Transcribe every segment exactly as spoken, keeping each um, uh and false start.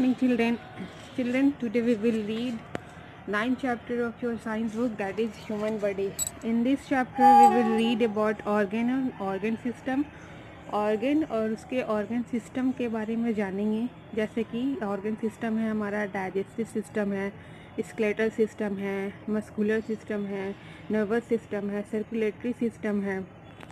morning, children. Children, today we will read ninth chapter of your science book, that is human body. In this chapter we will read about organ and organ system. Organ और उसके organ system के बारे में जानेंगे, जैसे कि organ system है हमारा डाइजेस्टिव सिस्टम है, स्केलेटल सिस्टम है, मस्कुलर सिस्टम है, नर्वस सिस्टम है, सर्कुलेटरी सिस्टम है,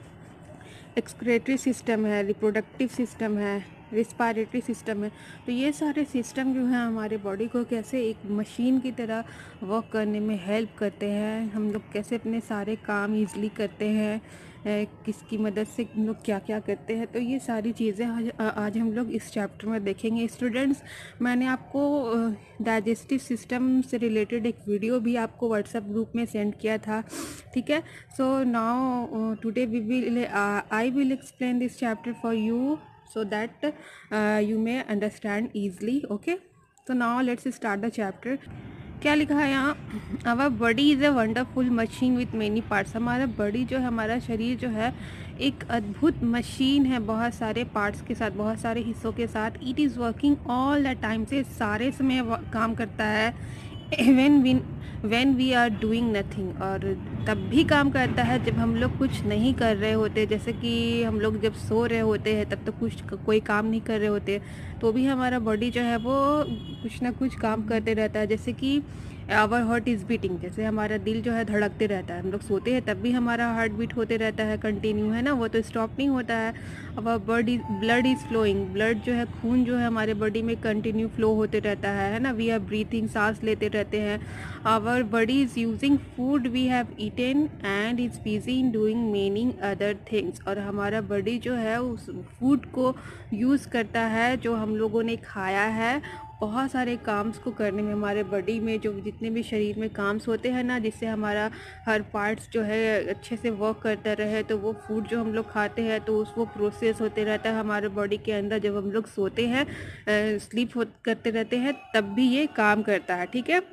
एक्सक्रेटरी सिस्टम है, रिप्रोडक्टिव सिस्टम है, रिस्पायरेटरी सिस्टम है। तो ये सारे सिस्टम जो हैं हमारे बॉडी को कैसे एक मशीन की तरह वर्क करने में हेल्प करते हैं, हम लोग कैसे अपने सारे काम इजीली करते हैं, किसकी मदद से हम लोग क्या क्या करते हैं। तो ये सारी चीज़ें आज आज हम लोग इस चैप्टर में देखेंगे। स्टूडेंट्स, मैंने आपको डाइजेस्टिव सिस्टम से रिलेटेड एक वीडियो भी आपको व्हाट्सएप ग्रुप में सेंड किया था, ठीक है। So now today we will I will explain this chapter for you so that uh, you may understand easily. Okay, so now let's start the chapter. क्या लिखा है यहाँ? Our body is a wonderful machine with many parts. हमारा body जो है, हमारा शरीर जो है एक अद्भुत मशीन है, बहुत सारे पार्ट्स के साथ, बहुत सारे हिस्सों के साथ। It is working all the time, से सारे समय काम करता है। When we when we are doing nothing, और तब भी काम करता है जब हम लोग कुछ नहीं कर रहे होते। जैसे कि हम लोग जब सो रहे होते हैं तब तो कुछ कोई काम नहीं कर रहे होते, तो भी हमारा बॉडी जो है वो कुछ ना कुछ काम करते रहता है। जैसे कि आवर हार्ट इज़ बीटिंग, जैसे हमारा दिल जो है धड़कते रहता है। हम लोग सोते हैं तब भी हमारा हार्ट बीट होते रहता है कंटिन्यू, है ना, वो तो स्टॉप नहीं होता है। Our body blood is flowing, blood जो है, खून जो है हमारे बॉडी में कंटिन्यू फ्लो होते रहता है है ना। वी आर ब्रीथिंग, सांस लेते रहते हैं। Our body is using food we have eaten and is busy in doing many other things, और हमारा बॉडी जो है उस फूड को यूज़ करता है जो हम लोगों ने खाया है, बहुत सारे काम्स को करने में। हमारे बॉडी में जो जितने भी शरीर में काम्स होते हैं ना, जिससे हमारा हर पार्ट्स जो है अच्छे से वर्क करता रहे, तो वो फूड जो हम लोग खाते हैं तो उस वो प्रोसेस होते रहता है हमारे बॉडी के अंदर। जब हम लोग सोते हैं, स्लीप हो करते रहते हैं, तब भी ये काम करता है, ठीक है।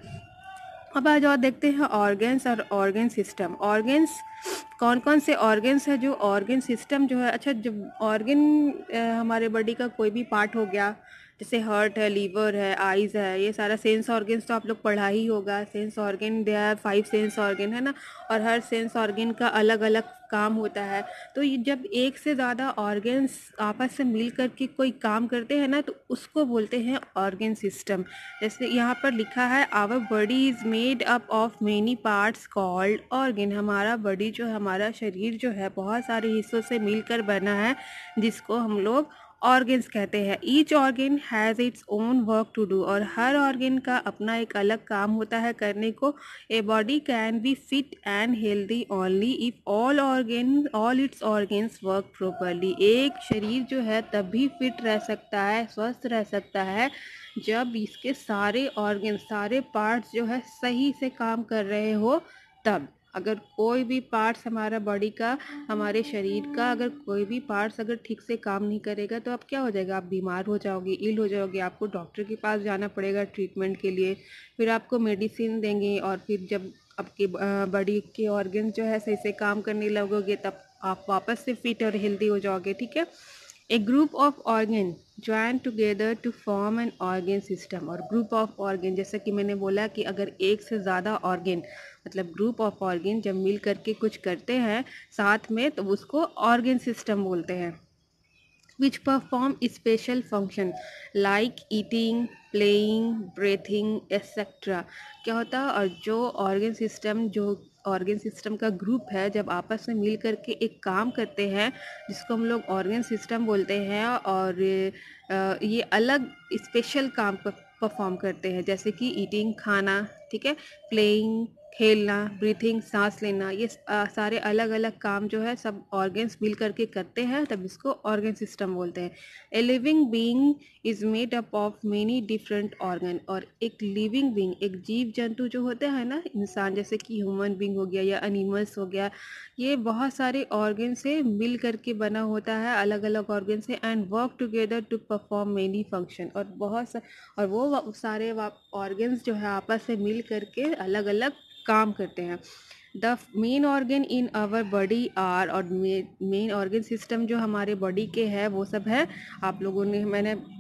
अब आज और देखते हैं ऑर्गन्स और ऑर्गन सिस्टम। ऑर्गन्स कौन कौन से ऑर्गन्स है जो ऑर्गन सिस्टम जो है। अच्छा, जब ऑर्गन हमारे बॉडी का कोई भी पार्ट हो गया, जैसे हार्ट है, लीवर है, आइज़ है, ये सारा सेंस ऑर्गन्स तो आप लोग पढ़ा ही होगा। Sense organ, they are five sense organ, है ना, और हर सेंस ऑर्गन का अलग अलग काम होता है। तो ये जब एक से ज़्यादा ऑर्गन्स आपस से मिल कर के कोई काम करते हैं ना, तो उसको बोलते हैं ऑर्गन सिस्टम। जैसे यहाँ पर लिखा है, our body is made up of many parts called organ. हमारा बॉडी जो, हमारा शरीर जो है बहुत सारे हिस्सों से मिलकर बना है, जिसको हम लोग ऑर्गन्स कहते हैं। Each organ has its own work to do, और हर ऑर्गन का अपना एक अलग काम होता है करने को। A body can be fit and healthy only if all organ all its organs work properly. एक शरीर जो है तभी फिट रह सकता है, स्वस्थ रह सकता है, जब इसके सारे ऑर्गन, सारे पार्ट्स जो है सही से काम कर रहे हो तब। अगर कोई भी पार्ट्स हमारा बॉडी का, हमारे शरीर का, अगर कोई भी पार्ट्स अगर ठीक से काम नहीं करेगा तो आप क्या हो जाएगा, आप बीमार हो जाओगे, इल हो जाओगे, आपको डॉक्टर के पास जाना पड़ेगा ट्रीटमेंट के लिए। फिर आपको मेडिसिन देंगे, और फिर जब आपके बॉडी के ऑर्गन जो है सही से काम करने लगोगे, तब आप वापस से फिट और हेल्दी हो जाओगे, ठीक है। A group of organ join together to form an organ system. और ग्रुप ऑफ ऑर्गन, जैसे कि मैंने बोला कि अगर एक से ज़्यादा ऑर्गन, मतलब ग्रुप ऑफ ऑर्गन जब मिल करके कुछ करते हैं साथ में, तो उसको ऑर्गन सिस्टम बोलते हैं। Which perform special function like eating, playing, breathing etcetera. क्या होता है, और जो ऑर्गन सिस्टम, जो ऑर्गन सिस्टम का ग्रुप है, जब आपस में मिल करके एक काम करते हैं, जिसको हम लोग ऑर्गन सिस्टम बोलते हैं, और ये अलग स्पेशल काम परफॉर्म करते हैं, जैसे कि ईटिंग, खाना, ठीक है, प्लेइंग, खेलना, ब्रीथिंग, सांस लेना, ये सारे अलग अलग काम जो है सब ऑर्गन्स मिल करके करते हैं, तब इसको ऑर्गन सिस्टम बोलते हैं। A living being is made up of many different organ. और एक लिविंग बीइंग, एक जीव जंतु जो होते हैं ना, इंसान, जैसे कि ह्यूमन बीइंग हो गया या एनिमल्स हो गया, ये बहुत सारे ऑर्गन से मिल करके बना होता है, अलग अलग ऑर्गन से, and work together to perform many function. और बहुत सा, और वो सारे ऑर्गन्स जो है आपस से मिल करके अलग अलग काम करते हैं। The main organ in our body are, और मेन ऑर्गन सिस्टम जो हमारे बॉडी के है वो सब है, आप लोगों ने, मैंने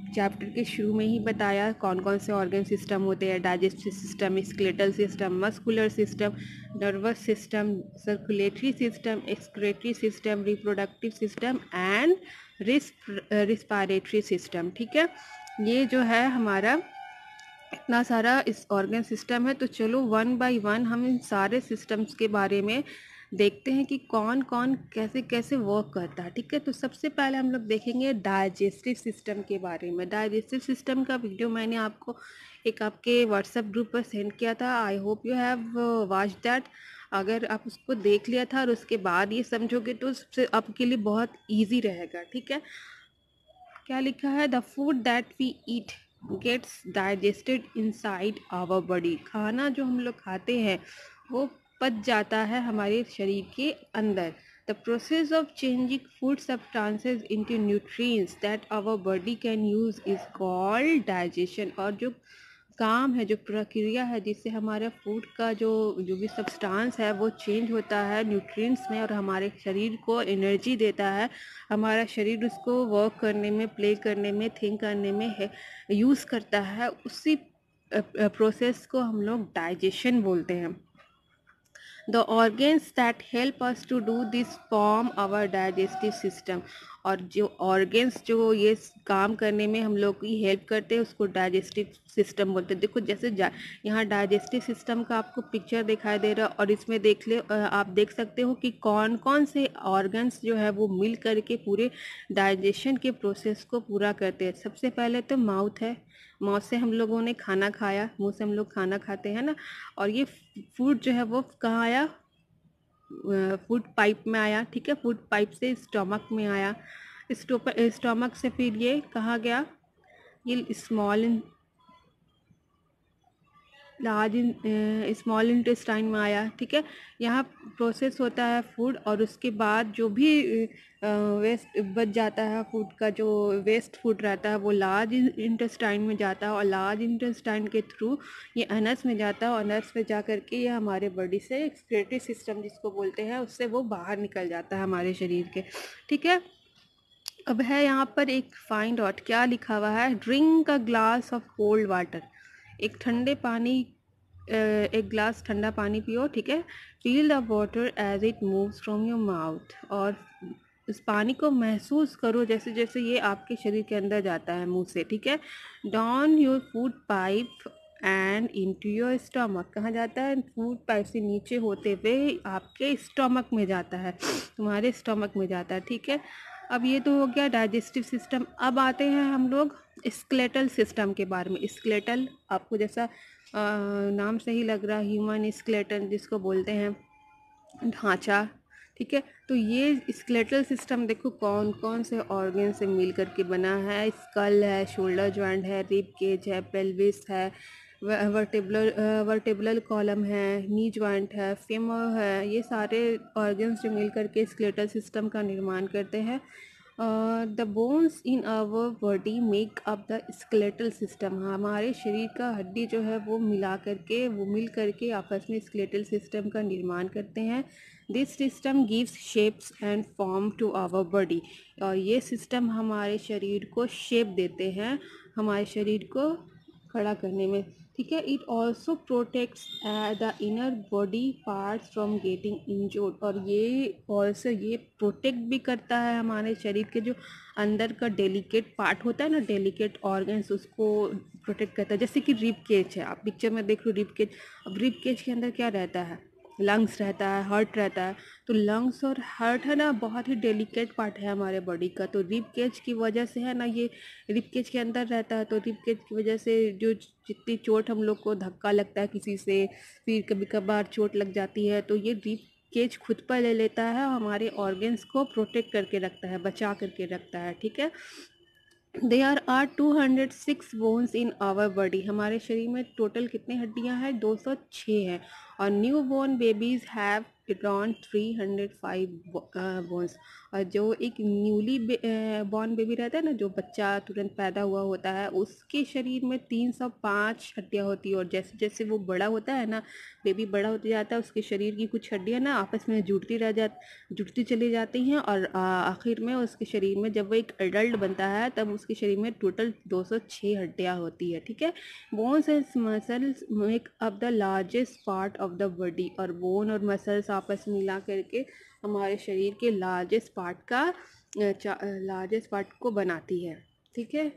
चैप्टर के शुरू में ही बताया कौन कौन से ऑर्गन सिस्टम होते हैं, digestive system, skeletal system, muscular system, nervous system, circulatory system, excretory system, reproductive system and respiratory system. ठीक है, ये जो है हमारा इतना सारा इस ऑर्गन सिस्टम है। तो चलो वन बाय वन हम इन सारे सिस्टम्स के बारे में देखते हैं कि कौन कौन कैसे कैसे वर्क करता है। ठीक है, तो सबसे पहले हम लोग देखेंगे डाइजेस्टिव सिस्टम के बारे में। डाइजेस्टिव सिस्टम का वीडियो मैंने आपको एक आपके व्हाट्सएप ग्रुप पर सेंड किया था। I hope you have watch that. अगर आप उसको देख लिया था और उसके बाद ये समझोगे तो सबसे आपके लिए बहुत ईजी रहेगा। ठीक है, क्या लिखा है, the food that we eat gets digested inside our body. खाना जो हम लोग खाते हैं वो पच जाता है हमारे शरीर के अंदर। The process of changing food substances into nutrients that our body can use is called digestion. और जो काम है, जो प्रक्रिया है जिससे हमारा फूड का जो जो भी सब्सटेंस है वो चेंज होता है न्यूट्रिएंट्स में और हमारे शरीर को एनर्जी देता है, हमारा शरीर उसको वर्क करने में, प्ले करने में, थिंक करने में है यूज़ करता है, उसी प्रोसेस को हम लोग डाइजेशन बोलते हैं। The organs that help us to do this form our digestive system। और जो organs जो ये काम करने में हम लोग की हेल्प करते हैं उसको डाइजेस्टिव सिस्टम बोलते हैं। देखो जैसे यहाँ डाइजेस्टिव सिस्टम का आपको पिक्चर दिखाई दे रहा है और इसमें देख ले आप देख सकते हो कि कौन कौन से ऑर्गन्स जो है वो मिल करके पूरे डाइजेशन के प्रोसेस को पूरा करते हैं। सबसे पहले तो माउथ है, माउथ से हम लोगों ने खाना खाया, मुंह से हम लोग खाना खाते हैं ना, और ये फूड जो है वो कहाँ आया, फूड पाइप में आया। ठीक है, फूड पाइप से स्टमक में आया, स्टमक से फिर ये कहाँ गया, ये स्मॉल लार्ज स्मॉल इंटेस्टाइन में आया। ठीक है, यहाँ प्रोसेस होता है फूड और उसके बाद जो भी वेस्ट बच जाता है, फूड का जो वेस्ट फूड रहता है वो लार्ज इंटेस्टाइन में जाता है और लार्ज इंटेस्टाइन के थ्रू ये अनस में जाता है और अनस में जा करके ये हमारे बॉडी से एक्सक्रीटरी सिस्टम जिसको बोलते हैं उससे वो बाहर निकल जाता है हमारे शरीर के। ठीक है, अब है यहाँ पर एक फाइंड आउट, क्या लिखा हुआ है, drink a glass of cold water. एक ठंडे पानी एक ग्लास ठंडा पानी पियो। ठीक है, feel the water as it moves from your mouth. और इस पानी को महसूस करो जैसे जैसे ये आपके शरीर के अंदर जाता है मुंह से। ठीक है, down your food pipe and into your stomach. कहाँ जाता है, फूड पाइप से नीचे होते हुए आपके स्टमक में जाता है, तुम्हारे स्टमक में जाता है। ठीक है, अब ये तो हो गया डाइजेस्टिव सिस्टम। अब आते हैं हम लोग स्केलेटल सिस्टम के बारे में। स्केलेटल आपको जैसा आ, नाम से ही लग रहा है, ह्यूमन स्केलेटन जिसको बोलते हैं, ढांचा। ठीक है, तो ये स्केलेटल सिस्टम देखो कौन कौन से ऑर्गन से मिल करके बना है। स्कल है, शोल्डर जॉइंट है, रिब केज है, पेल्विस है, वर्टेबुलर वर्टेबुलर कॉलम है, नी जॉइंट है, फेमर है। ये सारे ऑर्गन्स जो मिल करके स्केलेटल सिस्टम का निर्माण करते हैं। The bones in our body make up the skeletal system. हमारे शरीर का हड्डी जो है वो मिला करके वो मिल करके आपस में स्केलेटल सिस्टम का निर्माण करते हैं। This system gives shapes and form to our body. और ये सिस्टम हमारे शरीर को शेप देते हैं, हमारे शरीर को खड़ा करने में। ठीक है, it also protects the inner body parts from getting injured. और ये ऑल्सो ये प्रोटेक्ट भी करता है हमारे शरीर के जो अंदर का डेलिकेट पार्ट होता है ना, डेलिकेट ऑर्गन्स, उसको प्रोटेक्ट करता है। जैसे कि रिब केज है, आप पिक्चर में देख लो रिब केज। अब रिब केज के अंदर क्या रहता है, लंग्स रहता है, हार्ट रहता है। तो लंग्स और हार्ट है ना बहुत ही डेलिकेट पार्ट है हमारे बॉडी का। तो रिब केज की वजह से है ना, ये रिब केज के अंदर रहता है। तो रिब केज की वजह से जो जितनी चोट हम लोग को धक्का लगता है किसी से, फिर कभी कभार चोट लग जाती है, तो ये रिब केज खुद पर ले लेता है और हमारे ऑर्गन्स को प्रोटेक्ट करके रखता है, बचा करके रखता है। ठीक है, there are two hundred six bones in our body. हमारे शरीर में टोटल कितनी हड्डियां हैं, दो सौ छः हैं। और newborn babies have around three hundred five bones. और जो एक न्यूली बॉर्न बेबी रहता है ना, जो बच्चा तुरंत पैदा हुआ होता है, उसके शरीर में तीन सौ पाँच हड्डियाँ होती है। और जैसे जैसे वो बड़ा होता है ना, बेबी बड़ा होते जाता है, उसके शरीर की कुछ हड्डियाँ ना आपस में जुड़ती रह जा जुड़ती चली जाती हैं। और आ, आखिर में उसके शरीर में जब वो एक एडल्ट बनता है तब उसके शरीर में टोटल दो सौ छः हड्डियाँ होती है। ठीक है। Bones and muscles make up the largest part of the body. और बोन और मसल्स आपस में मिला करके हमारे शरीर के लार्जेस्ट पार्ट का लार्जेस्ट पार्ट को बनाती है। ठीक है।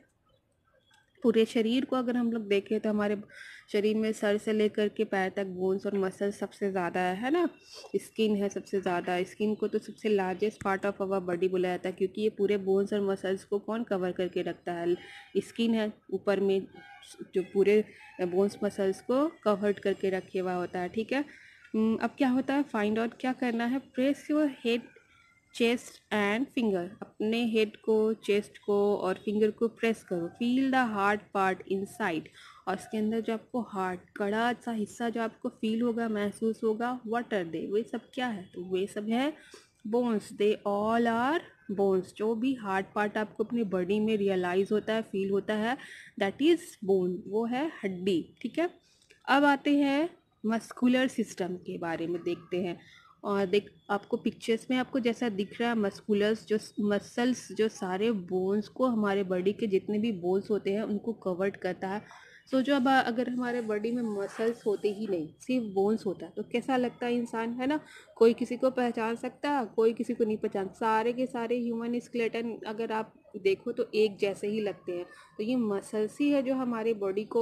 पूरे शरीर को अगर हम लोग देखें तो हमारे शरीर में सर से लेकर के पैर तक बोन्स और मसल्स सबसे ज़्यादा है ना। स्किन है सबसे ज़्यादा। स्किन को तो सबसे largest part of our body बोला जाता है, क्योंकि ये पूरे बोन्स और मसल्स को कौन कवर करके रखता है? स्किन है ऊपर में, जो पूरे बोन्स मसल्स को कवर्ड करके रखे हुआ होता है। ठीक है। अब क्या होता है, फाइंड आउट क्या करना है। Press your head, chest and finger. अपने हेड को, चेस्ट को और फिंगर को प्रेस करो। Feel the hard part inside. और इसके अंदर जो आपको हार्ड कड़ा सा हिस्सा जो आपको फील होगा, महसूस होगा, व्हाट आर दे, वे सब क्या है? तो वे सब है bones. They all are bones. जो भी हार्ड पार्ट आपको अपनी बॉडी में रियलाइज होता है, फील होता है, दैट इज बोन, वो है हड्डी। ठीक है। अब आते हैं मस्कुलर सिस्टम के बारे में देखते हैं। और देख, आपको पिक्चर्स में आपको जैसा दिख रहा है, मस्कुलर्स जो मसल्स जो सारे बोन्स को, हमारे बॉडी के जितने भी बोन्स होते हैं उनको कवर्ड करता है। सो जो अब अगर हमारे बॉडी में मसल्स होते ही नहीं, सिर्फ बोन्स होता है, तो कैसा लगता है इंसान, है ना? कोई किसी को पहचान सकता है, कोई किसी को नहीं पहचान। सारे के सारे ह्यूमन स्केलेटन अगर आप देखो तो एक जैसे ही लगते हैं। तो ये मसल्स ही है जो हमारी बॉडी को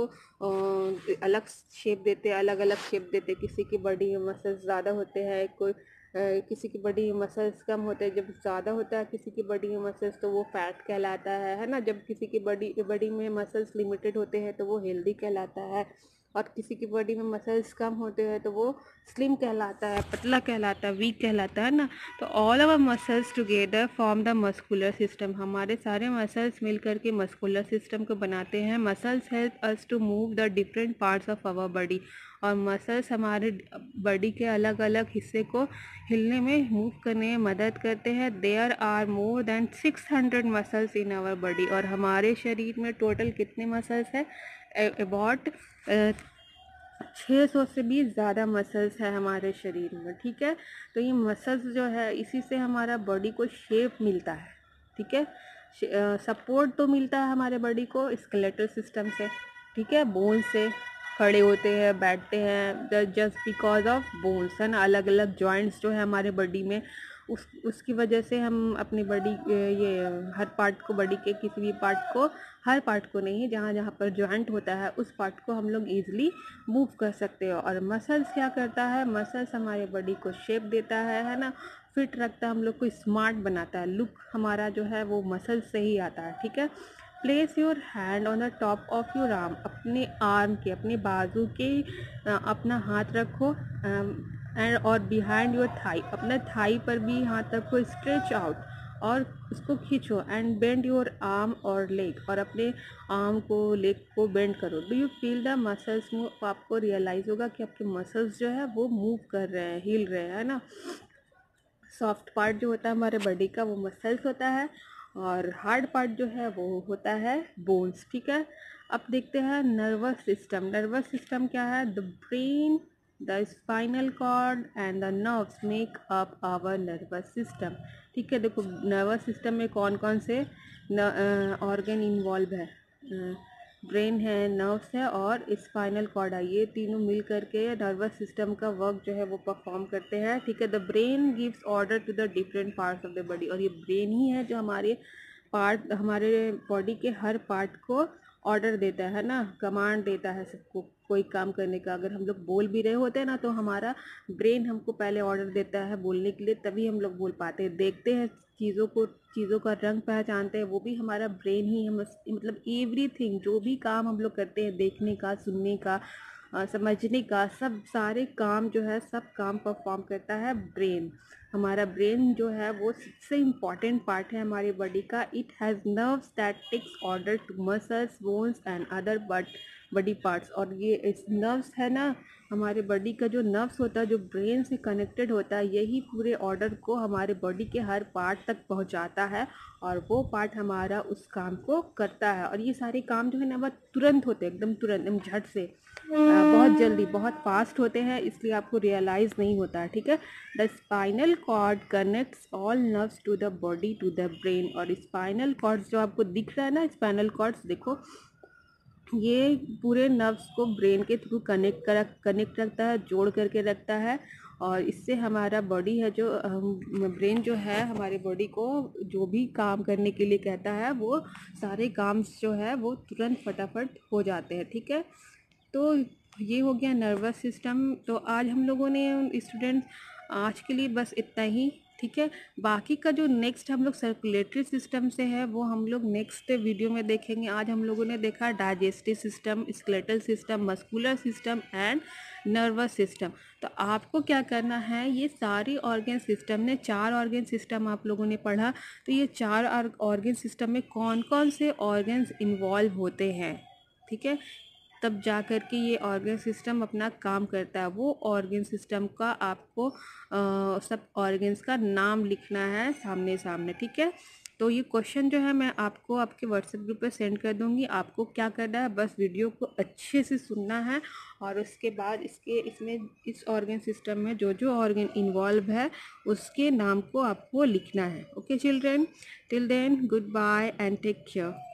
अ, अलग शेप देते हैं, अलग अलग शेप देते हैं। किसी की बॉडी में मसल्स ज़्यादा होते हैं, कोई अ, किसी की बॉडी में मसल्स कम होते हैं। जब ज़्यादा होता है किसी की बॉडी में मसल्स तो वो फैट कहलाता है है ना। जब किसी की बॉडी बॉडी में मसल्स लिमिटेड होते हैं तो वो हेल्दी कहलाता है। और किसी की बॉडी में मसल्स कम होते हैं तो वो स्लिम कहलाता है, पतला कहलाता है, वीक कहलाता है ना। तो all our muscles together form the muscular system. हमारे सारे मसल्स मिलकर के मस्कुलर सिस्टम को बनाते हैं। Muscles help us to move the different parts of our body. और मसल्स हमारे बॉडी के अलग अलग हिस्से को हिलने में, मूव करने में मदद करते हैं। There are more than six hundred muscles in our body. और हमारे शरीर में टोटल कितने मसल्स है? अबाउट छः सौ से भी ज़्यादा मसल्स है हमारे शरीर में। ठीक है। तो ये मसल्स जो है, इसी से हमारा बॉडी को शेप मिलता है। ठीक है। सपोर्ट तो मिलता है हमारे बॉडी को स्केलेटल सिस्टम से। ठीक है। बोन से खड़े होते हैं, बैठते हैं, जस्ट बिकॉज ऑफ बोन्स, है ना। अलग अलग जॉइंट्स जो है हमारे बॉडी में, उस उसकी वजह से हम अपनी बॉडी, ये हर पार्ट को, बॉडी के किसी भी पार्ट को, हर पार्ट को नहीं, जहाँ जहाँ पर जॉइंट होता है उस पार्ट को हम लोग ईजिली मूव कर सकते हो। और मसल्स क्या करता है? मसल्स हमारे बॉडी को शेप देता है है ना, फिट रखता है, हम लोग को स्मार्ट बनाता है। लुक हमारा जो है वो मसल्स से ही आता है। ठीक है। Place your hand on the top of your arm. अपने आर्म के, अपने बाजू के अपना हाथ रखो, एंड और बिहाइंड योर थाई, अपना थाई पर भी हाथ रखो, स्ट्रेच आउट और उसको खींचो। एंड बेंड योर आर्म और लेग, और अपने आर्म को, लेग को बेंड करो। Do you feel the muscles move? आपको रियलाइज होगा कि आपके मसल्स जो है वो मूव कर रहे हैं, हिल रहे हैं, है ना। सॉफ्ट पार्ट जो होता है हमारे बॉडी का वो मसल्स होता है, और हार्ड पार्ट जो है वो होता है बोन्स। ठीक है। अब देखते हैं नर्वस सिस्टम। नर्वस सिस्टम क्या है? The brain, the spinal cord and the nerves make up our nervous system. ठीक है। देखो, नर्वस सिस्टम में कौन कौन से ऑर्गन इन्वॉल्व है? ब्रेन है, नर्व्स है और स्पाइनल कॉर्ड है। ये तीनों मिल करके नर्वस सिस्टम का वर्क जो है वो परफॉर्म करते हैं। ठीक है। The brain gives order to the different parts of the body. और ये ब्रेन ही है जो हमारे पार्ट, हमारे बॉडी के हर पार्ट को ऑर्डर देता है ना, कमांड देता है सबको कोई काम करने का। अगर हम लोग बोल भी रहे होते हैं ना तो हमारा ब्रेन हमको पहले ऑर्डर देता है बोलने के लिए, तभी हम लोग बोल पाते हैं। देखते हैं चीज़ों को, चीज़ों का रंग पहचानते हैं, वो भी हमारा ब्रेन ही। हम मतलब एवरीथिंग, जो भी काम हम लोग करते हैं, देखने का, सुनने का, अ, समझने का, सब सारे काम जो है सब काम परफॉर्म करता है ब्रेन। हमारा ब्रेन जो है वो सबसे इम्पॉर्टेंट पार्ट है हमारी बॉडी का। It has nerves that takes order to muscles, bones and other but body parts. और ये इस नर्व्स है ना, हमारे बॉडी का जो नर्व्स होता है जो ब्रेन से कनेक्टेड होता है, यही पूरे ऑर्डर को हमारे बॉडी के हर पार्ट तक पहुंचाता है और वो पार्ट हमारा उस काम को करता है। और ये सारे काम जो है ना बहुत तुरंत होते हैं, एकदम तुरंत, एकदम झट से, अ, बहुत जल्दी, बहुत फास्ट होते हैं, इसलिए आपको रियलाइज़ नहीं होता है। ठीक है। The spinal cord connects all nerves to the body to the brain. और स्पाइनल कॉर्ड्स जो आपको दिख रहा है ना, स्पाइनल कॉर्ड्स देखो, ये पूरे नर्व्स को ब्रेन के थ्रू कनेक्ट कर कनेक्ट रखता है, जोड़ करके रखता है। और इससे हमारा बॉडी है जो ब्रेन जो है हमारे बॉडी को जो भी काम करने के लिए कहता है, वो सारे काम जो है वो तुरंत फटाफट हो जाते हैं। ठीक है। तो ये हो गया नर्वस सिस्टम। तो आज हम लोगों ने स्टूडेंट आज के लिए बस इतना ही। ठीक है। बाकी का जो नेक्स्ट हम लोग सर्कुलेटरी सिस्टम से है वो हम लोग नेक्स्ट वीडियो में देखेंगे। आज हम लोगों ने देखा digestive system, skeletal system, muscular system and nervous system. तो आपको क्या करना है, ये सारी ऑर्गन सिस्टम ने, चार ऑर्गन सिस्टम आप लोगों ने पढ़ा, तो ये चार ऑर्गन सिस्टम में कौन कौन से ऑर्गन्स इन्वॉल्व होते हैं, ठीक है, तब जा कर के ये ऑर्गन सिस्टम अपना काम करता है। वो ऑर्गन सिस्टम का आपको आ, सब ऑर्गन्स का नाम लिखना है सामने सामने। ठीक है। तो ये क्वेश्चन जो है मैं आपको आपके व्हाट्सएप ग्रुप पे सेंड कर दूंगी। आपको क्या करना है, बस वीडियो को अच्छे से सुनना है और उसके बाद इसके इसमें इस ऑर्गन सिस्टम में जो जो ऑर्गन इन्वॉल्व है उसके नाम को आपको लिखना है। Okay children, till then goodbye and take care.